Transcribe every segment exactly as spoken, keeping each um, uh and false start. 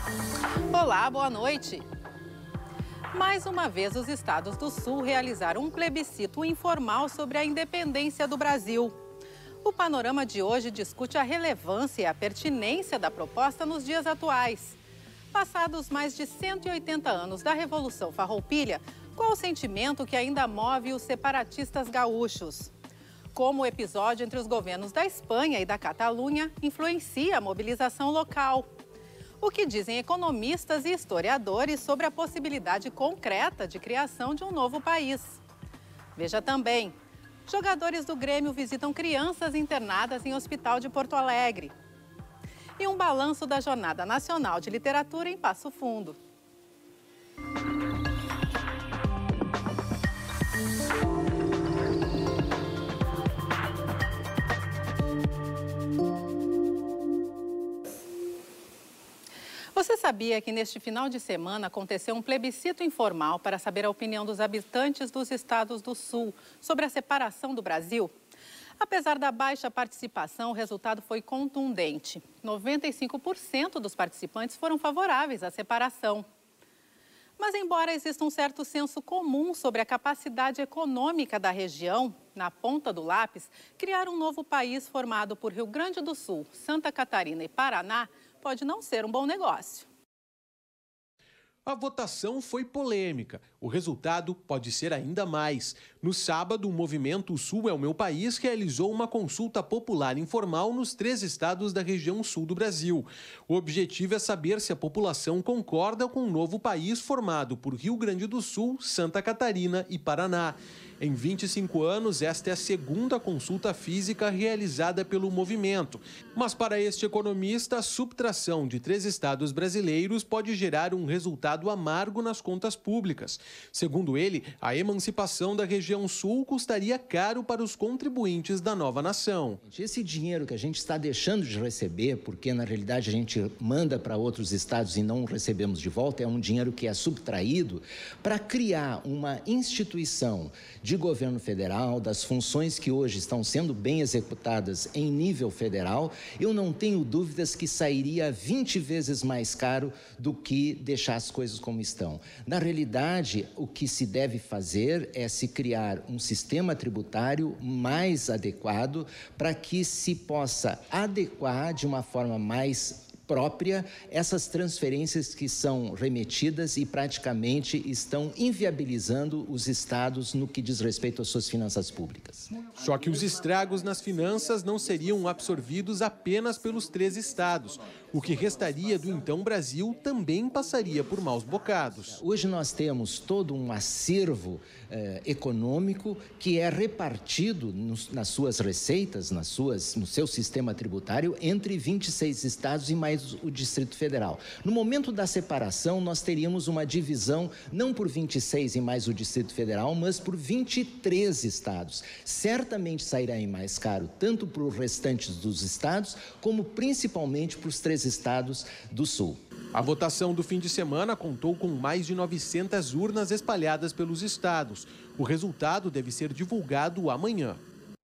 Olá, boa noite. Mais uma vez, os estados do Sul realizaram um plebiscito informal sobre a independência do Brasil. O Panorama de hoje discute a relevância e a pertinência da proposta nos dias atuais. Passados mais de cento e oitenta anos da Revolução Farroupilha, qual o sentimento que ainda move os separatistas gaúchos? Como o episódio entre os governos da Espanha e da Catalunha influencia a mobilização local? O que dizem economistas e historiadores sobre a possibilidade concreta de criação de um novo país? Veja também, jogadores do Grêmio visitam crianças internadas em hospital de Porto Alegre. E um balanço da Jornada Nacional de Literatura em Passo Fundo. Você sabia que neste final de semana aconteceu um plebiscito informal para saber a opinião dos habitantes dos estados do Sul sobre a separação do Brasil? Apesar da baixa participação, o resultado foi contundente. noventa e cinco por cento dos participantes foram favoráveis à separação. Mas, embora exista um certo senso comum sobre a capacidade econômica da região, na ponta do lápis, criar um novo país formado por Rio Grande do Sul, Santa Catarina e Paraná pode não ser um bom negócio. A votação foi polêmica. O resultado pode ser ainda mais. No sábado, o movimento O Sul é o Meu País realizou uma consulta popular informal nos três estados da região sul do Brasil. O objetivo é saber se a população concorda com um novo país formado por Rio Grande do Sul, Santa Catarina e Paraná. Em vinte e cinco anos, esta é a segunda consulta física realizada pelo movimento. Mas para este economista, a subtração de três estados brasileiros pode gerar um resultado amargo nas contas públicas. Segundo ele, a emancipação da região sul custaria caro para os contribuintes da nova nação. Esse dinheiro que a gente está deixando de receber, porque na realidade a gente manda para outros estados e não recebemos de volta, é um dinheiro que é subtraído para criar uma instituição de governo federal, das funções que hoje estão sendo bem executadas em nível federal. Eu não tenho dúvidas que sairia vinte vezes mais caro do que deixar as coisas como estão. Na realidade, o que se deve fazer é se criar um sistema tributário mais adequado para que se possa adequar de uma forma mais própria essas transferências que são remetidas e praticamente estão inviabilizando os estados no que diz respeito às suas finanças públicas. Só que os estragos nas finanças não seriam absorvidos apenas pelos três estados. O que restaria do então Brasil também passaria por maus bocados. Hoje nós temos todo um acervo eh, econômico que é repartido nos, nas suas receitas, nas suas, no seu sistema tributário, entre vinte e seis estados e mais o Distrito Federal. No momento da separação, nós teríamos uma divisão não por vinte e seis e mais o Distrito Federal, mas por vinte e três estados. Certamente sairá mais caro, tanto para os restantes dos estados, como principalmente para os três estados do Sul. A votação do fim de semana contou com mais de novecentas urnas espalhadas pelos estados. O resultado deve ser divulgado amanhã.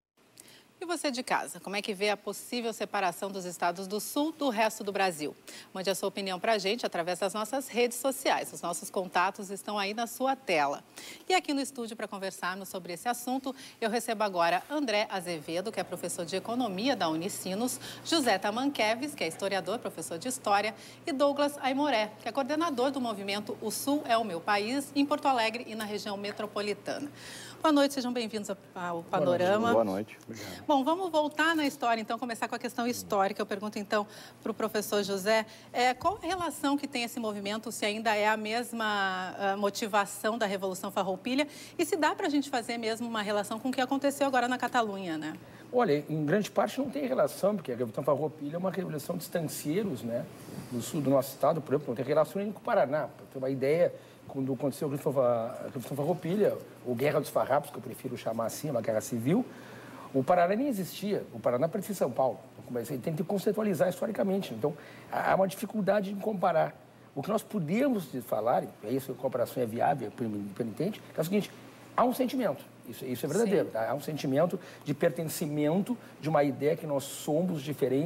E você de casa, como é que vê a possível separação dos estados do Sul do resto do Brasil? Mande a sua opinião para a gente através das nossas redes sociais. Os nossos contatos estão aí na sua tela. E aqui no estúdio para conversarmos sobre esse assunto, eu recebo agora André Azevedo, que é professor de Economia da Unicinos, José Tamanqueves, que é historiador, professor de História, e Douglas Aimoré, que é coordenador do movimento O Sul é o Meu País, em Porto Alegre e na região metropolitana. Boa noite, sejam bem-vindos ao Panorama. Boa noite. Obrigado. Bom, vamos voltar na história, então, começar com a questão histórica. Eu pergunto, então, para o professor José, é, qual a relação que tem esse movimento, se ainda é a mesma a motivação da Revolução Farroupilha, e se dá para a gente fazer mesmo uma relação com o que aconteceu agora na Catalunha, né? Olha, em grande parte não tem relação, porque a Revolução Farroupilha é uma revolução de estancieiros, né? No sul do nosso estado, por exemplo, não tem relação nem com o Paraná. Para ter uma ideia, quando aconteceu a Revolução Farroupilha, ou Guerra dos Farrapos, que eu prefiro chamar assim, uma guerra civil, o Paraná nem existia. O Paraná pertencia a São Paulo. Então, tem que conceitualizar historicamente. Então, há uma dificuldade em comparar. O que nós podemos falar, e é isso, a comparação é viável, é permitente, é o seguinte, há um sentimento. Isso, isso é verdadeiro. Tá? Há um sentimento de pertencimento de uma ideia que nós somos diferentes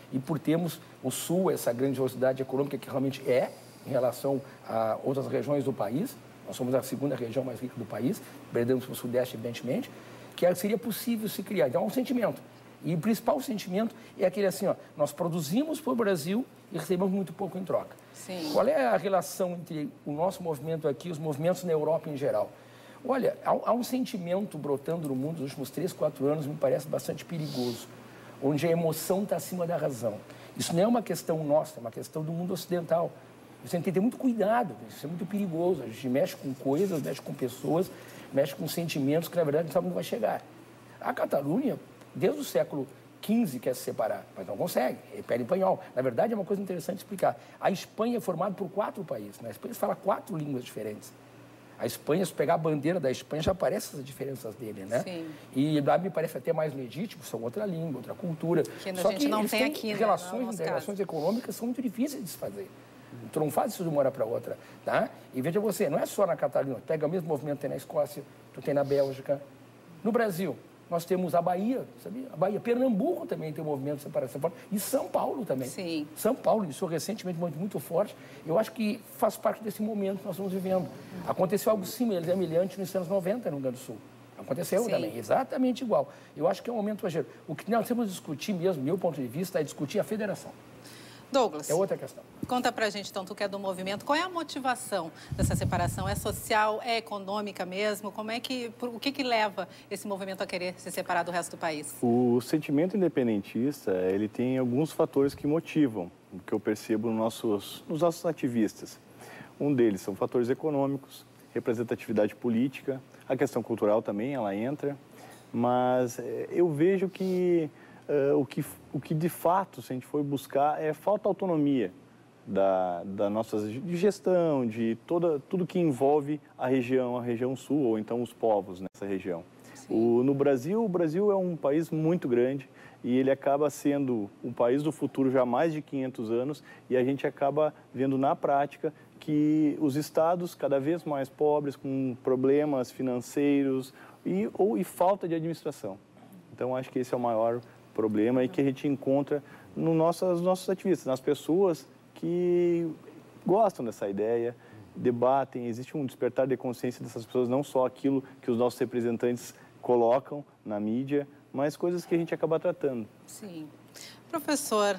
e por termos o Sul, essa grandiosidade econômica que realmente é em relação a outras regiões do país. Nós somos a segunda região mais rica do país, perdemos para o Sudeste, evidentemente, que seria possível se criar. Então, é um sentimento. E o principal sentimento é aquele assim, ó, nós produzimos para o Brasil e recebemos muito pouco em troca. Sim. Qual é a relação entre o nosso movimento aqui e os movimentos na Europa em geral? Olha, há, há um sentimento brotando no mundo nos últimos três, quatro anos, me parece bastante perigoso, onde a emoção está acima da razão. Isso não é uma questão nossa, é uma questão do mundo ocidental. Você tem que ter muito cuidado, isso é muito perigoso. A gente mexe com coisas, mexe com pessoas, mexe com sentimentos que, na verdade, não sabe onde vai chegar. A Catalunha, desde o século quinze, quer se separar, mas não consegue, é pé em espanhol. Na verdade, é uma coisa interessante explicar. A Espanha é formada por quatro países. Na Espanha se fala quatro línguas diferentes. A Espanha, se pegar a bandeira da Espanha, já aparecem as diferenças dele, né? Sim. E lá me parece até mais legítimo, são outra língua, outra cultura. Que a Só gente que não eles tem têm aqui, né, relações, no relações econômicas são muito difíceis de se fazer. Tu não faz isso de uma hora para outra, tá? E veja você, não é só na Catalunha, pega o mesmo movimento que tem na Escócia, tu tem na Bélgica. No Brasil, nós temos a Bahia, sabia? A Bahia, Pernambuco também tem um movimento de separação forte, e São Paulo também. Sim. São Paulo, isso recentemente muito, muito forte. Eu acho que faz parte desse momento que nós estamos vivendo. Aconteceu algo semelhante nos anos noventa no Rio Grande do Sul. Aconteceu Sim. também, exatamente igual. Eu acho que é um momento passageiro. O que nós temos que discutir mesmo, meu ponto de vista, é discutir a federação. Douglas, É outra questão. conta pra gente, então, tu que é do movimento, qual é a motivação dessa separação? É social, é econômica mesmo? Como é que, o que que leva esse movimento a querer se separar do resto do país? O sentimento independentista, ele tem alguns fatores que motivam, o que eu percebo nos nossos, nos nossos ativistas. Um deles são fatores econômicos, representatividade política, a questão cultural também, ela entra, mas eu vejo que Uh, o que, o que de fato, se a gente for buscar, é falta de autonomia da, da nossa de gestão, de toda, tudo que envolve a região, a região sul, ou então os povos nessa região. O, no Brasil, o Brasil é um país muito grande e ele acaba sendo um país do futuro já há mais de quinhentos anos e a gente acaba vendo na prática que os estados cada vez mais pobres, com problemas financeiros e, ou, e falta de administração. Então, acho que esse é o maior problema e que a gente encontra no nosso, nos nossos ativistas, nas pessoas que gostam dessa ideia, debatem, existe um despertar de consciência dessas pessoas, não só aquilo que os nossos representantes colocam na mídia, mas coisas que a gente acaba tratando. Sim. Professor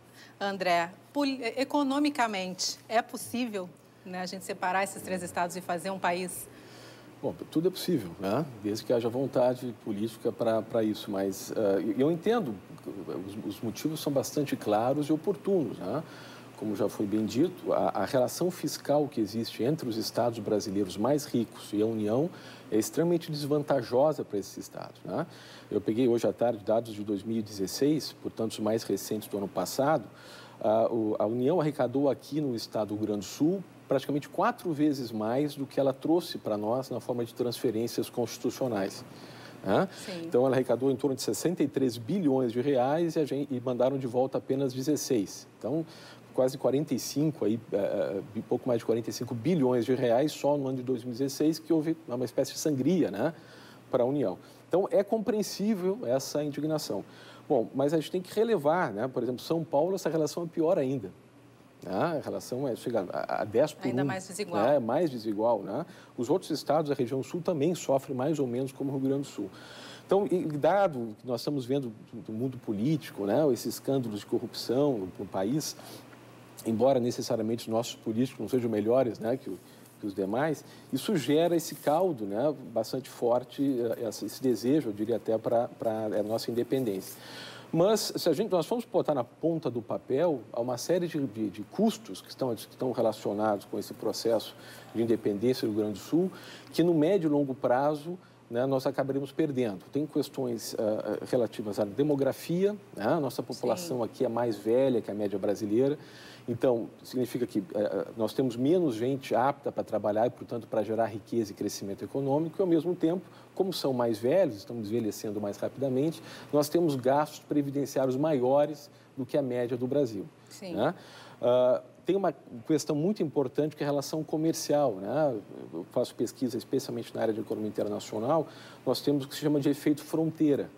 André, economicamente, é possível, né, a gente separar esses três estados e fazer um país? Bom, tudo é possível, né? Desde que haja vontade política para isso, mas uh, eu entendo, os, os motivos são bastante claros e oportunos, né? Como já foi bem dito, a, a relação fiscal que existe entre os estados brasileiros mais ricos e a União é extremamente desvantajosa para esses estados, né? Eu peguei hoje à tarde dados de dois mil e dezesseis, portanto os mais recentes do ano passado, a, o, a União arrecadou aqui no estado do Rio Grande do Sul praticamente quatro vezes mais do que ela trouxe para nós na forma de transferências constitucionais. Né? Então, ela arrecadou em torno de sessenta e três bilhões de reais e, a gente, e mandaram de volta apenas dezesseis. Então, quase quarenta e cinco, aí, uh, pouco mais de quarenta e cinco bilhões de reais só no ano de dois mil e dezesseis, que houve uma espécie de sangria, né, para a União. Então, é compreensível essa indignação. Bom, mas a gente tem que relevar, né? Por exemplo, São Paulo, essa relação é pior ainda. Ah, a relação é, chega a dez por um. Ainda mais desigual. Né? Mais desigual, né? Os outros estados da região sul também sofrem mais ou menos como o Rio Grande do Sul. Então, dado que nós estamos vendo do mundo político, né, esses escândalos de corrupção no país, embora necessariamente os nossos políticos não sejam melhores, né, que, que os demais, isso gera esse caldo, né, bastante forte, esse desejo, eu diria até, para a nossa independência. Mas, se a gente, nós formos botar na ponta do papel, há uma série de, de, de custos que estão, que estão relacionados com esse processo de independência do Rio Grande do Sul, que no médio e longo prazo, né, nós acabaremos perdendo. Tem questões uh, relativas à demografia, né? A nossa população Sim. aqui é mais velha que a média brasileira, então significa que uh, nós temos menos gente apta para trabalhar e, portanto, para gerar riqueza e crescimento econômico, e, ao mesmo tempo, como são mais velhos, estamos envelhecendo mais rapidamente, nós temos gastos previdenciários maiores do que a média do Brasil. Sim. Né? Uh, tem uma questão muito importante que é a relação comercial, né? Eu faço pesquisa especialmente na área de economia internacional, nós temos o que se chama de efeito fronteira.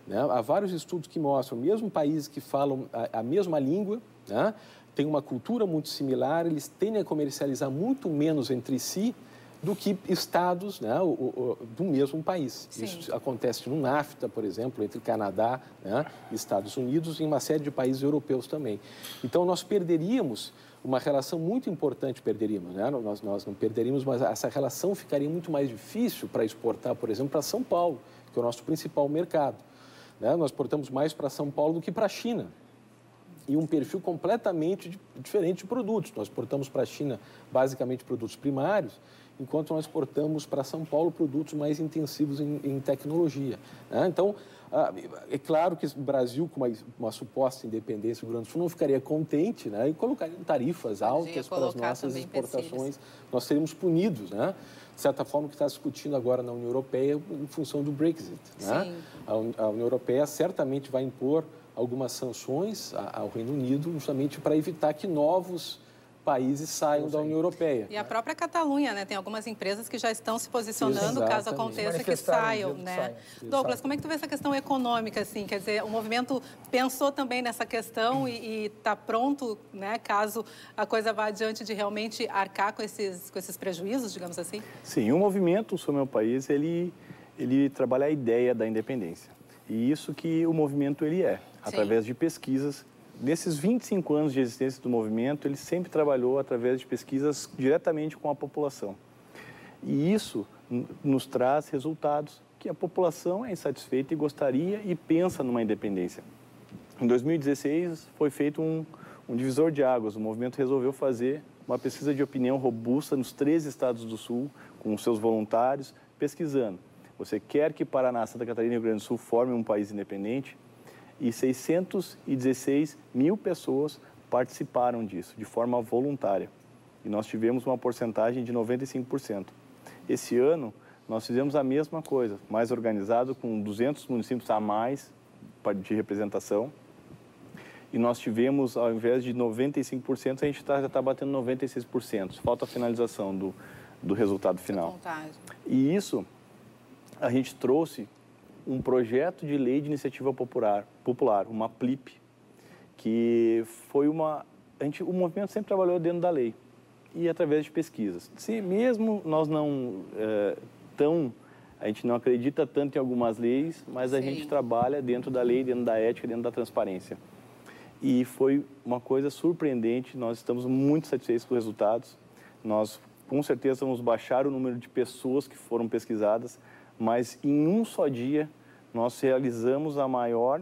né? Há vários estudos que mostram, mesmo países que falam a, a mesma língua, né? Têm uma cultura muito similar, eles tendem a comercializar muito menos entre si do que estados, né, o, o, do mesmo país. Sim. Isso acontece no NAFTA, por exemplo, entre Canadá, né, e Estados Unidos e em uma série de países europeus também. Então, nós perderíamos uma relação muito importante, perderíamos, né? nós, nós não perderíamos, mas essa relação ficaria muito mais difícil para exportar, por exemplo, para São Paulo, que é o nosso principal mercado. Né? Nós exportamos mais para São Paulo do que para a China. E um perfil completamente diferente de produtos. Nós exportamos para a China, basicamente, produtos primários, enquanto nós exportamos para São Paulo produtos mais intensivos em, em tecnologia. Né? Então, é claro que o Brasil, com uma, uma suposta independência do Rio Grande do Sul, não ficaria contente, né? E colocaria tarifas altas para as nossas exportações. Nós seríamos punidos, né? De certa forma, o que está discutindo agora na União Europeia em função do Brexit. Né? A, a União Europeia certamente vai impor algumas sanções ao Reino Unido, justamente para evitar que novos países saiam da União Europeia. E a própria Catalunha, né? Tem algumas empresas que já estão se posicionando, Exatamente. Caso aconteça que saiam, né? Que Douglas, saem. como é que tu vê essa questão econômica, assim? Quer dizer, o movimento pensou também nessa questão e está pronto, né? Caso a coisa vá adiante de realmente arcar com esses, com esses prejuízos, digamos assim? Sim, o movimento Sul é Meu País, ele, ele trabalha a ideia da independência. E isso que o movimento ele é, através de pesquisas. Nesses vinte e cinco anos de existência do movimento, ele sempre trabalhou através de pesquisas diretamente com a população. E isso nos traz resultados que a população é insatisfeita e gostaria e pensa numa independência. Em dois mil e dezesseis, foi feito um, um divisor de águas. O movimento resolveu fazer uma pesquisa de opinião robusta nos três estados do Sul, com seus voluntários, pesquisando. Você quer que Paraná, Santa Catarina e Rio Grande do Sul formem um país independente? E seiscentas e dezesseis mil pessoas participaram disso, de forma voluntária. E nós tivemos uma porcentagem de noventa e cinco por cento. Esse ano, nós fizemos a mesma coisa, mais organizado, com duzentos municípios a mais de representação. E nós tivemos, ao invés de noventa e cinco por cento, a gente tá, já está batendo noventa e seis por cento. Falta a finalização do, do resultado final. E isso, a gente trouxe um projeto de lei de iniciativa popular, popular uma P L I P, que foi uma... A gente, o movimento sempre trabalhou dentro da lei e através de pesquisas. Se mesmo nós não é, tão... A gente não acredita tanto em algumas leis, mas a Sim. gente trabalha dentro da lei, dentro da ética, dentro da transparência. E foi uma coisa surpreendente, nós estamos muito satisfeitos com os resultados. Nós, com certeza, vamos baixar o número de pessoas que foram pesquisadas, mas em um só dia nós realizamos a maior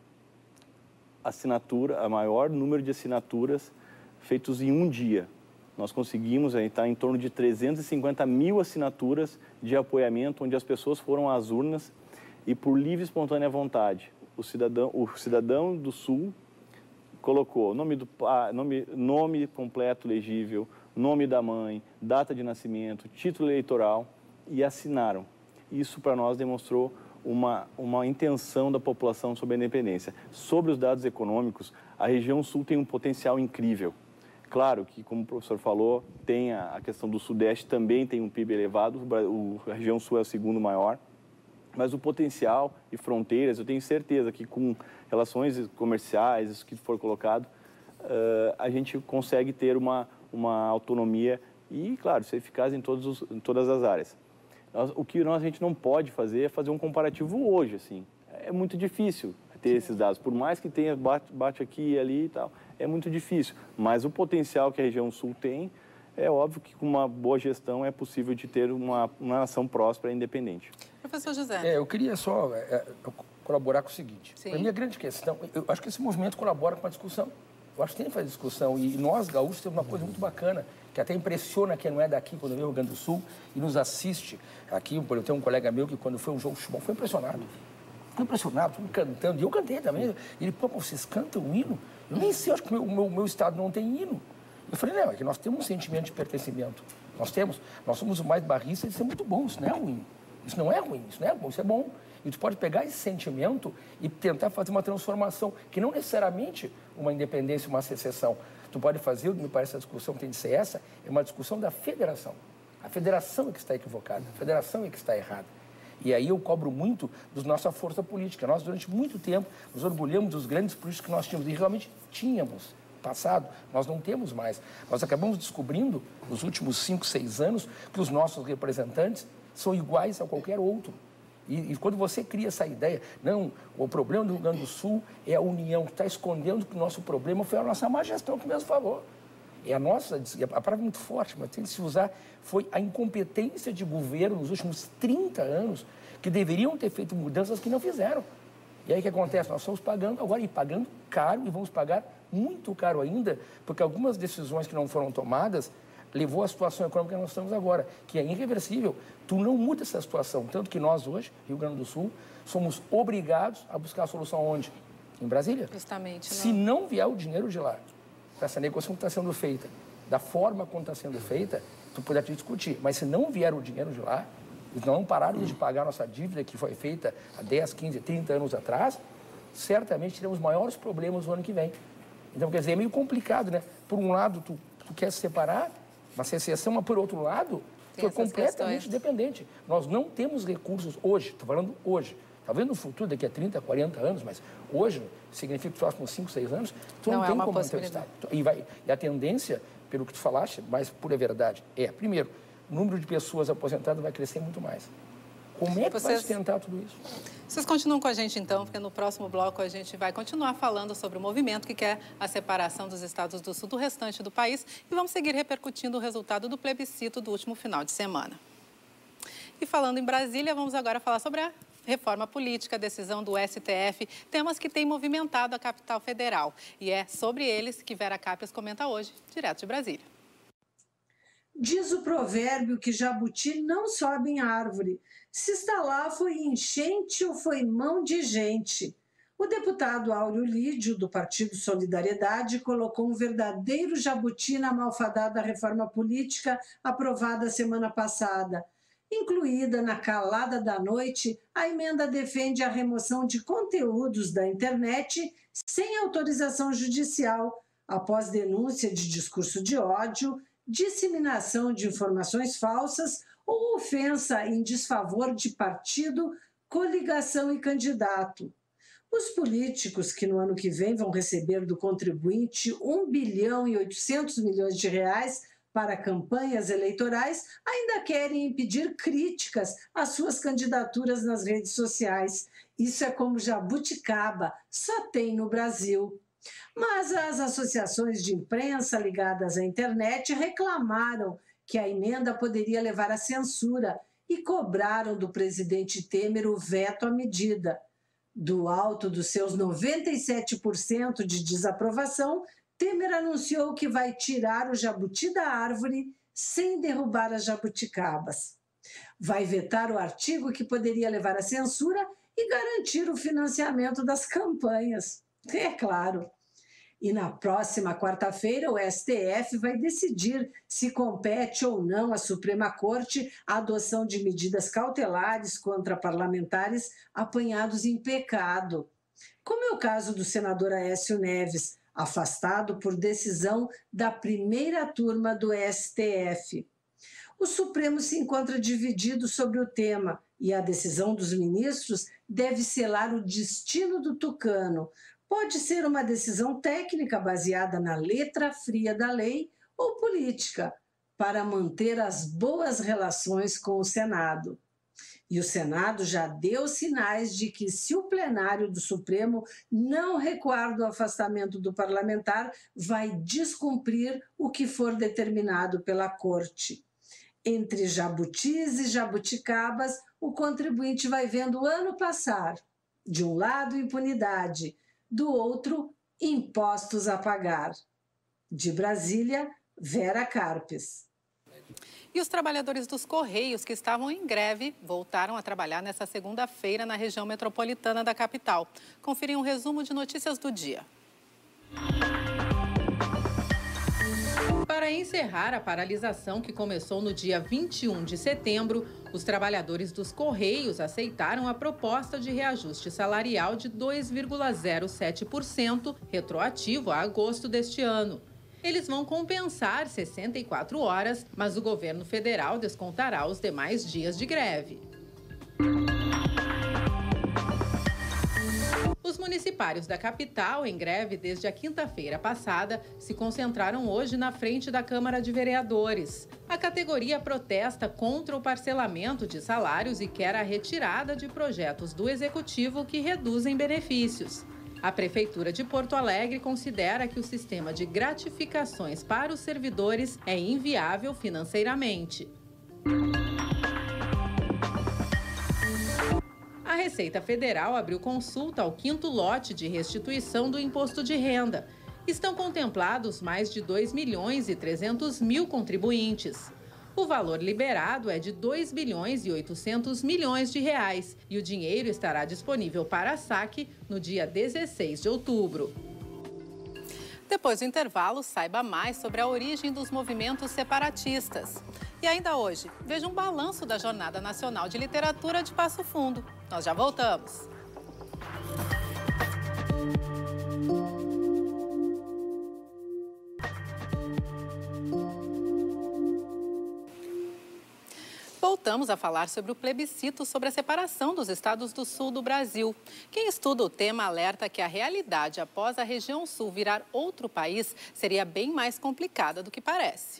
assinatura, a maior número de assinaturas feitos em um dia. Nós conseguimos, a gente está em torno de trezentas e cinquenta mil assinaturas de apoiamento, onde as pessoas foram às urnas e por livre e espontânea vontade. O cidadão, o cidadão do Sul colocou nome, do, nome, nome completo legível, nome da mãe, data de nascimento, título eleitoral e assinaram. Isso para nós demonstrou uma, uma intenção da população sobre a independência. Sobre os dados econômicos, a região sul tem um potencial incrível. Claro que, como o professor falou, tem a, a questão do Sudeste, também tem um P I B elevado, o, a região sul é o segundo maior, mas o potencial e fronteiras, eu tenho certeza que com relações comerciais, isso que for colocado, uh, a gente consegue ter uma, uma autonomia e, claro, ser eficaz em, todos os, em todas as áreas. Nós, o que nós, a gente não pode fazer é fazer um comparativo hoje, assim. É muito difícil ter esses dados, por mais que tenha bate, bate aqui e ali e tal, é muito difícil. Mas o potencial que a região sul tem, é óbvio que com uma boa gestão é possível de ter uma, uma nação próspera e independente. Professor José. É, eu queria só é, colaborar com o seguinte. Para mim, a grande questão, eu acho que esse movimento colabora com a discussão. Eu acho que tem que fazer discussão. E nós, gaúchos, temos uma coisa muito bacana, que até impressiona quem não é daqui, quando vem ao Rio Grande do Sul e nos assiste. Aqui, eu tenho um colega meu que, quando foi um jogo de futebol, foi impressionado. Foi impressionado, todo cantando. E eu cantei também. E ele, pô, vocês cantam o hino? Eu nem sei, acho que o meu, meu, meu estado não tem hino. Eu falei, não, é que nós temos um sentimento de pertencimento. Nós temos. Nós somos os mais barristas, isso é muito bom, isso não é ruim. Isso não é ruim, isso não é bom, isso é bom. E tu pode pegar esse sentimento e tentar fazer uma transformação, que não necessariamente uma independência, uma secessão. Tu pode fazer, me parece a discussão que tem de ser essa, é uma discussão da federação. A federação é que está equivocada, a federação é que está errada. E aí eu cobro muito da nossa força política. Nós, durante muito tempo, nos orgulhamos dos grandes políticos que nós tínhamos. E realmente tínhamos. Passado, nós não temos mais. Nós acabamos descobrindo, nos últimos cinco, seis anos, que os nossos representantes são iguais a qualquer outro. E, e quando você cria essa ideia, não, o problema do Rio Grande do Sul é a união, que está escondendo que o nosso problema foi a nossa má gestão, que mesmo falou. É a nossa, a palavra é muito forte, mas tem que se usar, foi a incompetência de governo nos últimos trinta anos, que deveriam ter feito mudanças que não fizeram. E aí o que acontece? Nós estamos pagando agora, e pagando caro, e vamos pagar muito caro ainda, porque algumas decisões que não foram tomadas levou à situação econômica que nós estamos agora, que é irreversível. Tu não muda essa situação, tanto que nós hoje, Rio Grande do Sul, somos obrigados a buscar a solução onde? Em Brasília. Justamente. Não. Se não vier o dinheiro de lá, para essa negociação que está sendo feita, da forma como está sendo feita, tu pode até discutir, mas se não vier o dinheiro de lá, eles não pararam de pagar a nossa dívida que foi feita há dez, quinze, trinta anos atrás, certamente teremos maiores problemas no ano que vem. Então, quer dizer, é meio complicado, né? Por um lado, tu, tu quer se separar, uma secessão, mas por outro lado, tu é completamente questões. dependente. Nós não temos recursos hoje, estou falando hoje, talvez no futuro, daqui a trinta, quarenta anos, mas hoje, significa que nos próximos cinco, seis anos, tu não, não tem é como manter o Estado. E, vai, e a tendência, pelo que tu falaste, mais pura verdade, é, primeiro, o número de pessoas aposentadas vai crescer muito mais. Como é que Vocês... vai sustentar tudo isso? Vocês continuam com a gente, então, porque no próximo bloco a gente vai continuar falando sobre o movimento que quer a separação dos estados do sul do restante do país e vamos seguir repercutindo o resultado do plebiscito do último final de semana. E falando em Brasília, vamos agora falar sobre a reforma política, a decisão do S T F, temas que têm movimentado a capital federal. E é sobre eles que Vera Capes comenta hoje, direto de Brasília. Diz o provérbio que jabuti não sobe em árvore. Se está lá, foi enchente ou foi mão de gente. O deputado Áureo Lídio, do Partido Solidariedade, colocou um verdadeiro jabuti na malfadada reforma política aprovada semana passada. Incluída na calada da noite, a emenda defende a remoção de conteúdos da internet sem autorização judicial, após denúncia de discurso de ódio, disseminação de informações falsas ou ofensa em desfavor de partido, coligação e candidato. Os políticos que no ano que vem vão receber do contribuinte um bilhão e oitocentos milhões de reais para campanhas eleitorais ainda querem impedir críticas às suas candidaturas nas redes sociais. Isso é como jabuticaba, só tem no Brasil. Mas as associações de imprensa ligadas à internet reclamaram que a emenda poderia levar à censura e cobraram do presidente Temer o veto à medida. Do alto dos seus noventa e sete por cento de desaprovação, Temer anunciou que vai tirar o jabuti da árvore sem derrubar as jabuticabas. Vai vetar o artigo que poderia levar à censura e garantir o financiamento das campanhas. É claro. E na próxima quarta-feira, o S T F vai decidir se compete ou não à Suprema Corte a adoção de medidas cautelares contra parlamentares apanhados em pecado. Como é o caso do senador Aécio Neves, afastado por decisão da primeira turma do S T F. O Supremo se encontra dividido sobre o tema e a decisão dos ministros deve selar o destino do tucano. Pode ser uma decisão técnica baseada na letra fria da lei ou política, para manter as boas relações com o Senado. E o Senado já deu sinais de que, se o plenário do Supremo não recuar do afastamento do parlamentar, vai descumprir o que for determinado pela Corte. Entre jabutis e jabuticabas, o contribuinte vai vendo o ano passar. De um lado, impunidade, do outro, impostos a pagar. De Brasília, Vera Capes. E os trabalhadores dos Correios que estavam em greve voltaram a trabalhar nesta segunda-feira na região metropolitana da capital. Confira um resumo de notícias do dia. Para encerrar a paralisação que começou no dia vinte e um de setembro, os trabalhadores dos Correios aceitaram a proposta de reajuste salarial de dois vírgula zero sete por cento, retroativo a agosto deste ano. Eles vão compensar sessenta e quatro horas, mas o governo federal descontará os demais dias de greve. municipários da capital, em greve desde a quinta-feira passada, se concentraram hoje na frente da Câmara de Vereadores. A categoria protesta contra o parcelamento de salários e quer a retirada de projetos do Executivo que reduzem benefícios. A Prefeitura de Porto Alegre considera que o sistema de gratificações para os servidores é inviável financeiramente. A Receita Federal abriu consulta ao quinto lote de restituição do imposto de renda. Estão contemplados mais de dois milhões e trezentos mil contribuintes. O valor liberado é de dois bilhões e oitocentos milhões de reais e o dinheiro estará disponível para saque no dia dezesseis de outubro. Depois do intervalo, saiba mais sobre a origem dos movimentos separatistas. E ainda hoje, veja um balanço da Jornada Nacional de Literatura de Passo Fundo. Nós já voltamos. Voltamos a falar sobre o plebiscito sobre a separação dos estados do sul do Brasil. Quem estuda o tema alerta que a realidade após a região sul virar outro país seria bem mais complicada do que parece.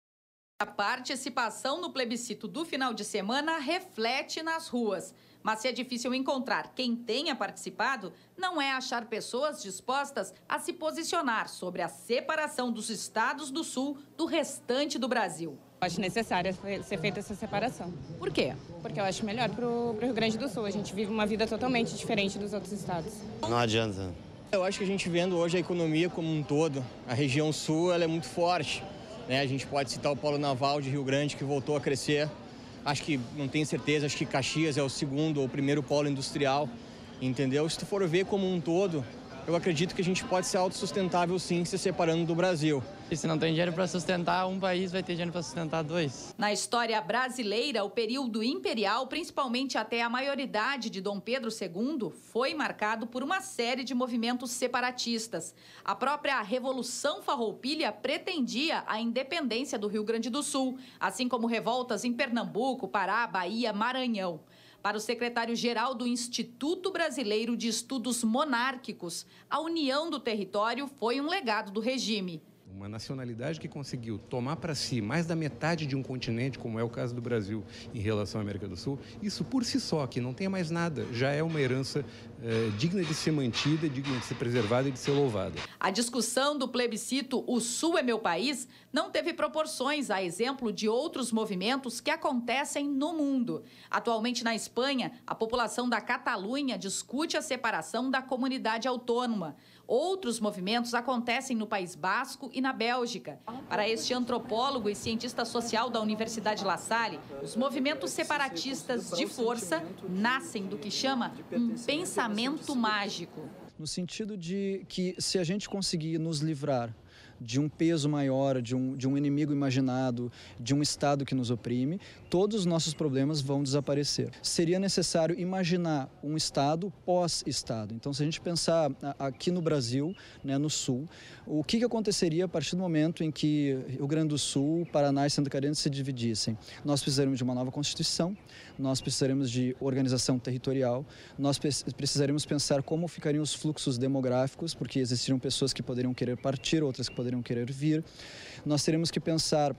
A participação no plebiscito do final de semana reflete nas ruas. Mas se é difícil encontrar quem tenha participado, não é achar pessoas dispostas a se posicionar sobre a separação dos estados do sul do restante do Brasil. Acho necessário ser feita essa separação. Por quê? Porque eu acho melhor para o Rio Grande do Sul. A gente vive uma vida totalmente diferente dos outros estados. Não adianta. Eu acho que a gente vendo hoje a economia como um todo, a região sul ela é muito forte. Né? A gente pode citar o polo naval de Rio Grande, que voltou a crescer. Acho que, não tenho certeza, acho que Caxias é o segundo ou o primeiro polo industrial, entendeu? Se tu for ver como um todo, eu acredito que a gente pode ser autossustentável sim, se separando do Brasil. E se não tem dinheiro para sustentar um país, vai ter dinheiro para sustentar dois. Na história brasileira, o período imperial, principalmente até a maioridade de Dom Pedro segundo, foi marcado por uma série de movimentos separatistas. A própria Revolução Farroupilha pretendia a independência do Rio Grande do Sul, assim como revoltas em Pernambuco, Pará, Bahia, Maranhão. Para o secretário-geral do Instituto Brasileiro de Estudos Monárquicos, a união do território foi um legado do regime. Uma nacionalidade que conseguiu tomar para si mais da metade de um continente, como é o caso do Brasil em relação à América do Sul, isso por si só, que não tenha mais nada, já é uma herança eh, digna de ser mantida, digna de ser preservada e de ser louvada. A discussão do plebiscito O Sul é Meu País não teve proporções, a exemplo de outros movimentos que acontecem no mundo. Atualmente na Espanha, a população da Catalunha discute a separação da comunidade autônoma. Outros movimentos acontecem no País Basco e na Bélgica. Para este antropólogo e cientista social da Universidade La Salle, os movimentos separatistas de força nascem do que chama um pensamento mágico. No sentido de que se a gente conseguir nos livrar de um peso maior, de um, de um inimigo imaginado, de um Estado que nos oprime, todos os nossos problemas vão desaparecer. Seria necessário imaginar um Estado pós-Estado. Então, se a gente pensar aqui no Brasil, né, no Sul, o que, que aconteceria a partir do momento em que Rio Grande do Sul, Paraná e Santa Catarina se dividissem? Nós precisaremos de uma nova Constituição, nós precisaremos de organização territorial, nós precisaremos pensar como ficariam os fluxos demográficos, porque existiriam pessoas que poderiam querer partir, outras que poderiam querer vir. Nós teremos que pensar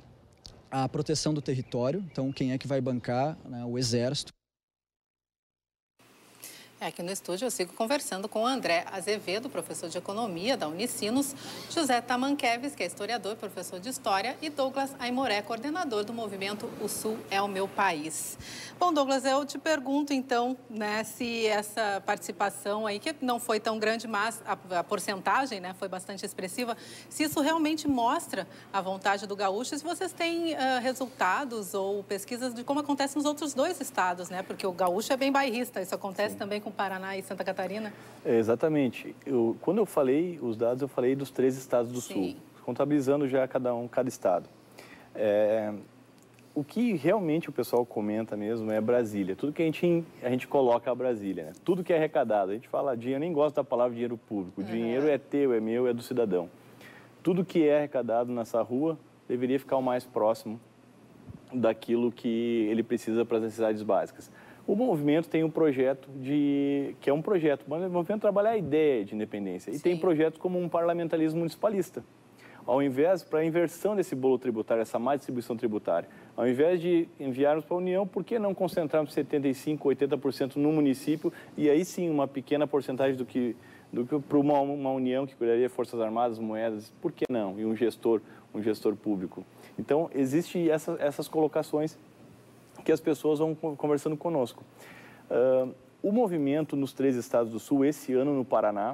a proteção do território, então quem é que vai bancar, né, o Exército. É, aqui no estúdio eu sigo conversando com o André Azevedo, professor de Economia da Unicinos, José Tamanqueves, que é historiador e professor de História, e Douglas Aimoré, coordenador do movimento O Sul é o Meu País. Bom, Douglas, eu te pergunto então, né, se essa participação aí, que não foi tão grande, mas a, a porcentagem, né, foi bastante expressiva, se isso realmente mostra a vontade do gaúcho, se vocês têm uh, resultados ou pesquisas de como acontece nos outros dois estados, né, porque o gaúcho é bem bairrista, isso acontece Sim. também com Paraná e Santa Catarina? É, exatamente. Eu, quando eu falei os dados, eu falei dos três estados do Sim. Sul, contabilizando já cada um, cada estado. É, o que realmente o pessoal comenta mesmo é Brasília. Tudo que a gente, a gente coloca a Brasília, né? Tudo que é arrecadado. A gente fala dinheiro, eu nem gosto da palavra dinheiro público. O uhum. dinheiro é teu, é meu, é do cidadão. Tudo que é arrecadado nessa rua deveria ficar o mais próximo daquilo que ele precisa para as necessidades básicas. O movimento tem um projeto de que é um projeto, o movimento trabalha a ideia de independência. E Sim. tem projetos como um parlamentarismo municipalista. Ao invés, para a inversão desse bolo tributário, essa má distribuição tributária, ao invés de enviarmos para a União, por que não concentrarmos setenta e cinco por cento, oitenta por cento no município e aí sim uma pequena porcentagem do que, do que para uma, uma União que cuidaria de Forças Armadas, moedas, por que não? E um gestor, um gestor público. Então, existem essa, essas colocações que as pessoas vão conversando conosco. Uh, o movimento nos três estados do Sul, esse ano no Paraná,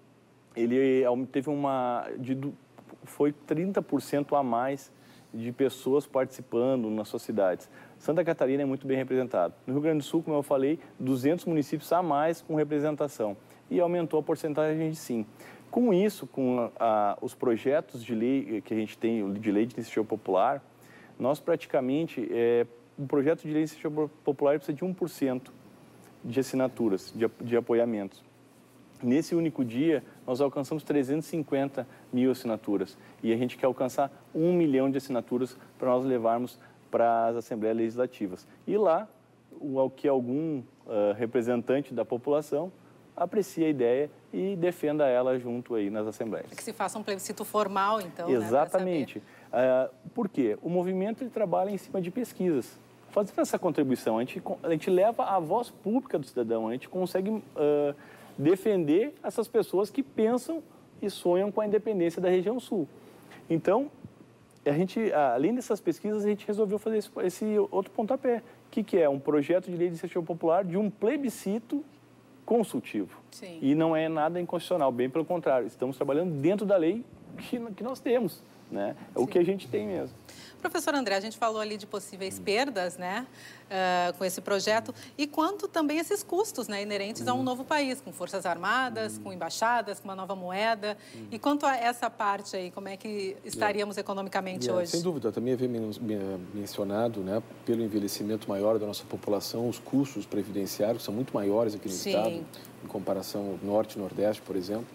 ele teve uma... De, foi trinta por cento a mais de pessoas participando nas suas cidades. Santa Catarina é muito bem representado. No Rio Grande do Sul, como eu falei, duzentos municípios a mais com representação. E aumentou a porcentagem de sim. Com isso, com a, a, os projetos de lei que a gente tem, de lei de iniciativa popular, nós praticamente, é, um projeto de lei de iniciativa popular precisa de um por cento de assinaturas, de, de apoiamentos. Nesse único dia, nós alcançamos trezentos e cinquenta mil assinaturas. E a gente quer alcançar um milhão de assinaturas para nós levarmos para as Assembleias Legislativas. E lá, o que algum uh, representante da população aprecie a ideia e defenda ela junto aí nas Assembleias. É que se faça um plebiscito formal, então, Exatamente. Né, uh, por quê? O movimento ele trabalha em cima de pesquisas. Fazendo essa contribuição, a gente, a gente leva a voz pública do cidadão, a gente consegue... Uh, defender essas pessoas que pensam e sonham com a independência da região sul. Então, a gente, além dessas pesquisas, a gente resolveu fazer esse, esse outro pontapé, que, que é um projeto de lei de iniciativa popular de um plebiscito consultivo. Sim. E não é nada inconstitucional, bem pelo contrário, estamos trabalhando dentro da lei que, que nós temos, né? É Sim. o que a gente tem mesmo. Professor André, a gente falou ali de possíveis perdas, né, uh, com esse projeto, e quanto também esses custos, né, inerentes a um novo país, com forças armadas, com embaixadas, com uma nova moeda, e quanto a essa parte aí, como é que estaríamos economicamente yeah, hoje? Sem dúvida, também havia mencionado, né, pelo envelhecimento maior da nossa população, os custos previdenciários são muito maiores aqui no Sim. estado, em comparação ao norte e nordeste, por exemplo.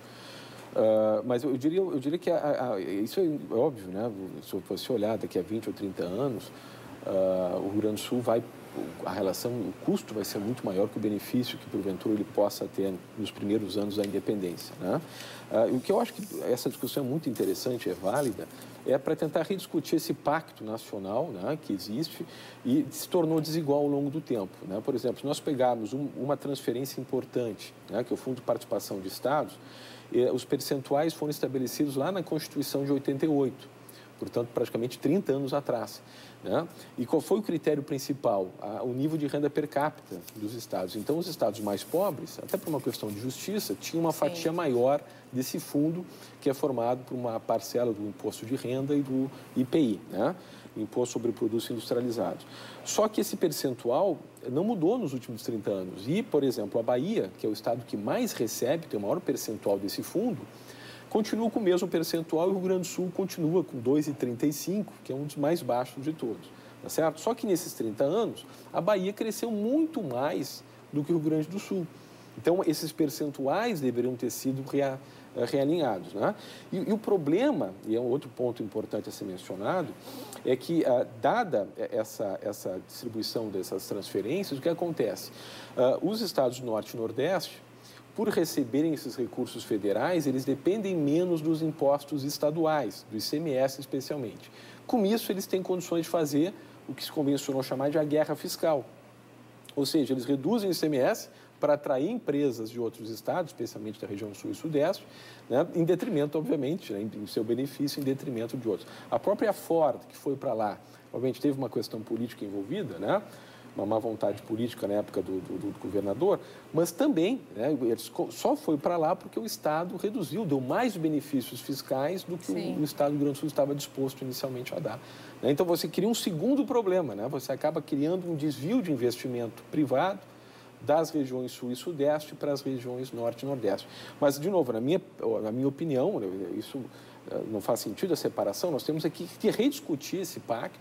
Uh, mas eu diria, eu diria que a, a, isso é óbvio, né? Se você olhar daqui a vinte ou trinta anos, uh, o Rio Grande do Sul vai, a relação, o custo vai ser muito maior que o benefício que, porventura, ele possa ter nos primeiros anos da independência, né? Uh, o que eu acho que essa discussão é muito interessante, é válida, é para tentar rediscutir esse pacto nacional, né, que existe e se tornou desigual ao longo do tempo, né? Por exemplo, se nós pegarmos um, uma transferência importante, né, que é o Fundo de Participação de Estados, os percentuais foram estabelecidos lá na Constituição de oitenta e oito, portanto, praticamente trinta anos atrás, né? E qual foi o critério principal? O nível de renda per capita dos estados. Então, os estados mais pobres, até por uma questão de justiça, tinham uma Sim. fatia maior desse fundo, que é formado por uma parcela do imposto de renda e do I P I, né? Imposto sobre Produtos Industrializados. Só que esse percentual não mudou nos últimos trinta anos. E, por exemplo, a Bahia, que é o estado que mais recebe, tem o maior percentual desse fundo, continua com o mesmo percentual e o Rio Grande do Sul continua com dois vírgula trinta e cinco, que é um dos mais baixos de todos. Tá certo? Só que nesses trinta anos, a Bahia cresceu muito mais do que o Rio Grande do Sul. Então, esses percentuais deveriam ter sido rea, realinhados, né? E, e o problema, e é um outro ponto importante a ser mencionado, é que, ah, dada essa, essa distribuição dessas transferências, o que acontece? Ah, os estados do Norte e Nordeste, por receberem esses recursos federais, eles dependem menos dos impostos estaduais, do I C M S especialmente. Com isso, eles têm condições de fazer o que se convencionou chamar de a guerra fiscal. Ou seja, eles reduzem o I C M S para atrair empresas de outros estados, especialmente da região sul e sudeste, né, em detrimento, obviamente, né, em seu benefício, em detrimento de outros. A própria Ford, que foi para lá, obviamente teve uma questão política envolvida, né, uma má vontade política na época do, do, do governador, mas também, né, só foi para lá porque o Estado reduziu, deu mais benefícios fiscais do que o, o Estado do Rio Grande do Sul estava disposto inicialmente a dar. Né? Então, você cria um segundo problema, né? Você acaba criando um desvio de investimento privado das regiões sul e sudeste para as regiões norte e nordeste. Mas, de novo, na minha, na minha opinião, isso não faz sentido a separação, nós temos aqui que rediscutir esse pacto,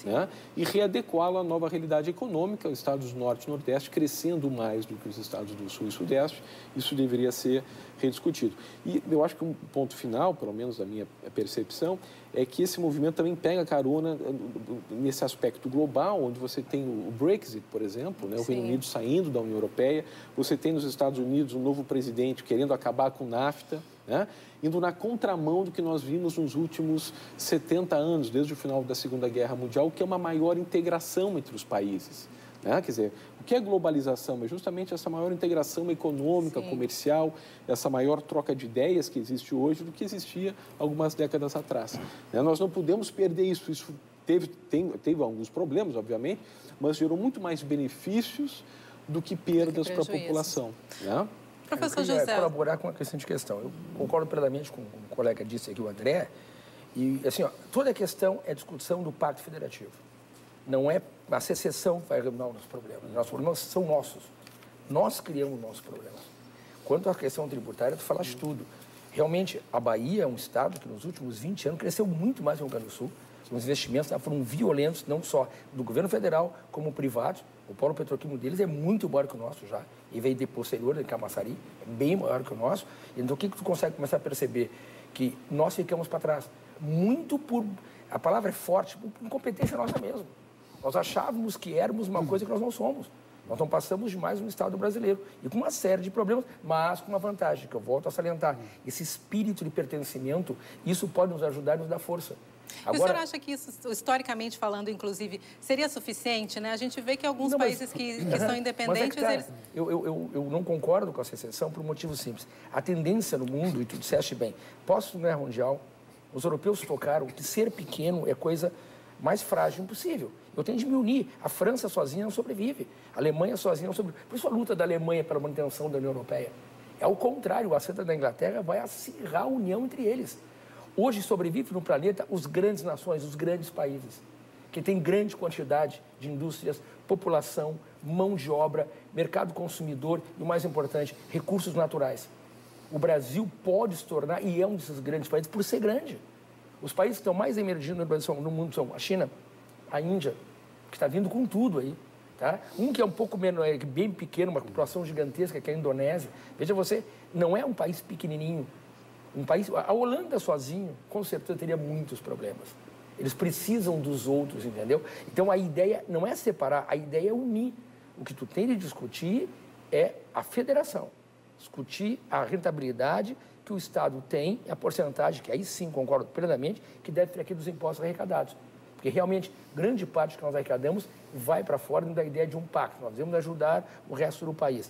né? E readequá-lo à nova realidade econômica, os estados do Norte e Nordeste crescendo mais do que os estados do Sul e Sudeste, isso deveria ser rediscutido. E eu acho que um ponto final, pelo menos da minha percepção, é que esse movimento também pega carona nesse aspecto global, onde você tem o Brexit, por exemplo, né? O Reino Unido saindo da União Europeia, você tem nos Estados Unidos um novo presidente querendo acabar com o NAFTA, né? Indo na contramão do que nós vimos nos últimos setenta anos, desde o final da Segunda Guerra Mundial, que é uma maior integração entre os países. Né? Quer dizer, o que é globalização? É justamente essa maior integração econômica, Sim. comercial, essa maior troca de ideias que existe hoje do que existia algumas décadas atrás. Né? Nós não podemos perder isso. Isso teve, tem, teve alguns problemas, obviamente, mas gerou muito mais benefícios do que perdas para a população. Né? Professor José. Eu queria colaborar com a questão de questão. Eu concordo plenamente com o que o colega disse aqui, o André. E, assim, ó, toda a questão é discussão do Pacto Federativo. Não é a secessão que vai resolver os problemas. Nossos problemas são nossos. Nós criamos nossos problemas. Quanto à questão tributária, tu falaste tudo. Realmente, a Bahia é um estado que nos últimos vinte anos cresceu muito mais que o Rio Grande do Sul. Os investimentos foram violentos, não só do governo federal, como privados. O polo petroquímico deles é muito maior que o nosso já. E veio de posterior, de Camaçari, é bem maior que o nosso. Então, o que, que tu consegue começar a perceber? Que nós ficamos para trás. Muito por... A palavra é forte, por incompetência nossa mesmo. Nós achávamos que éramos uma coisa que nós não somos. Nós não passamos de mais um Estado brasileiro. E com uma série de problemas, mas com uma vantagem, que eu volto a salientar. Esse espírito de pertencimento, isso pode nos ajudar e nos dar força. Agora... E o senhor acha que isso, historicamente falando, inclusive, seria suficiente, né? A gente vê que alguns não, mas... países que, que são independentes... Mas é que tá. eles... eu, eu, eu, eu não concordo com essa secessão por um motivo simples. A tendência no mundo, e tu disseste bem, pós-Segunda Guerra Mundial, os europeus tocaram que ser pequeno é coisa mais frágil impossível. Eu tenho de me unir. A França sozinha não sobrevive. A Alemanha sozinha não sobrevive. Por isso a luta da Alemanha pela manutenção da União Europeia. É o contrário. O assento da Inglaterra vai acirrar a união entre eles. Hoje sobrevive no planeta os grandes nações, os grandes países, que têm grande quantidade de indústrias, população, mão de obra, mercado consumidor e, o mais importante, recursos naturais. O Brasil pode se tornar, e é um desses grandes países, por ser grande. Os países que estão mais emergindo no mundo são a China, a Índia, que está vindo com tudo aí. Tá? Um que é um pouco menos, é bem pequeno, uma população gigantesca, que é a Indonésia. Veja você, não é um país pequenininho. Um país, a Holanda sozinho, com certeza, teria muitos problemas. Eles precisam dos outros, entendeu? Então, a ideia não é separar, a ideia é unir. O que tu tem de discutir é a federação. Discutir a rentabilidade que o Estado tem, a porcentagem, que aí sim concordo plenamente, que deve ter aqui dos impostos arrecadados. Porque realmente, grande parte que nós arrecadamos vai para fora da ideia de um pacto. Nós devemos ajudar o resto do país.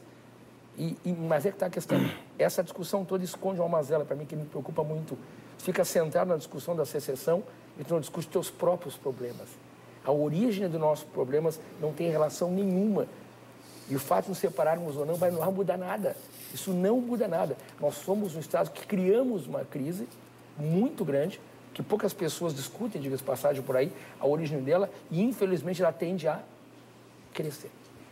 E, e, mas é que está a questão. Essa discussão toda esconde uma mazela, para mim, que me preocupa muito. Tu fica sentado na discussão da secessão e tu não discute os teus próprios problemas. A origem dos nossos problemas não tem relação nenhuma. E o fato de nos separarmos ou não vai não mudar nada. Isso não muda nada. Nós somos um Estado que criamos uma crise muito grande, que poucas pessoas discutem, diga-se passagem por aí, a origem dela, e infelizmente ela tende a crescer.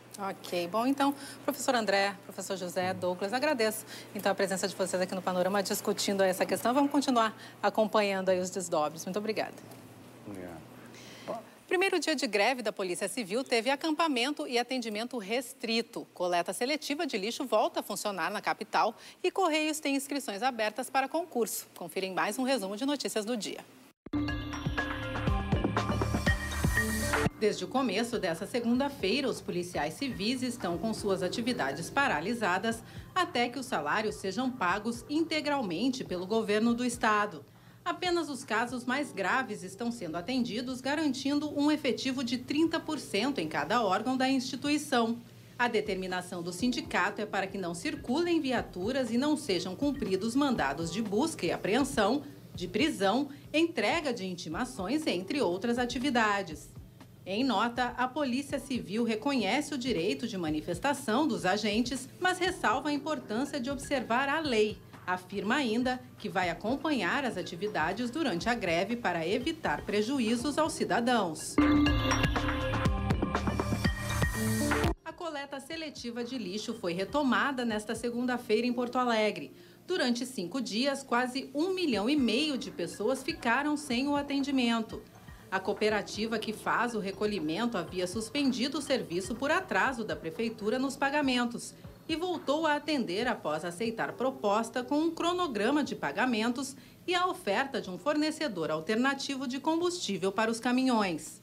Ok, bom, então, professor André, professor José, Douglas, agradeço então a presença de vocês aqui no Panorama discutindo essa questão. Vamos continuar acompanhando aí os desdobres. Muito obrigada. Obrigado. Primeiro dia de greve da Polícia Civil teve acampamento e atendimento restrito. Coleta seletiva de lixo volta a funcionar na capital e Correios tem inscrições abertas para concurso. Confira em mais um resumo de notícias do dia. Desde o começo dessa segunda-feira, os policiais civis estão com suas atividades paralisadas até que os salários sejam pagos integralmente pelo governo do estado. Apenas os casos mais graves estão sendo atendidos, garantindo um efetivo de trinta por cento em cada órgão da instituição. A determinação do sindicato é para que não circulem viaturas e não sejam cumpridos mandados de busca e apreensão, de prisão, entrega de intimações, entre outras atividades. Em nota, a Polícia Civil reconhece o direito de manifestação dos agentes, mas ressalva a importância de observar a lei. Afirma ainda que vai acompanhar as atividades durante a greve para evitar prejuízos aos cidadãos. A coleta seletiva de lixo foi retomada nesta segunda-feira em Porto Alegre. Durante cinco dias, quase um milhão e meio de pessoas ficaram sem o atendimento. A cooperativa que faz o recolhimento havia suspendido o serviço por atraso da prefeitura nos pagamentos e voltou a atender após aceitar proposta com um cronograma de pagamentos e a oferta de um fornecedor alternativo de combustível para os caminhões.